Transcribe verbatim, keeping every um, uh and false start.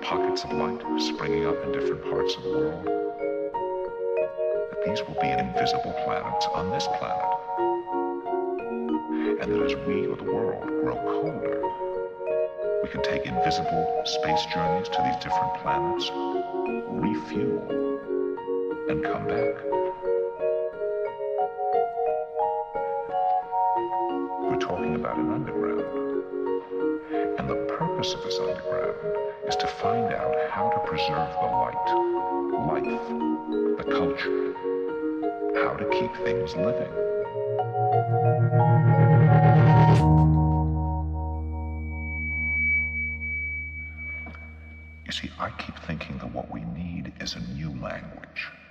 pockets of light springing up in different parts of the world, that these will be invisible planets on this planet. And that as we or the world grow colder, we can take invisible space journeys to these different planets, refuel, and come back. We're talking about an underground. And the purpose of this underground is to find out how to preserve the light, life, the culture, how to keep things living. You see, I keep thinking that what we need is a new language.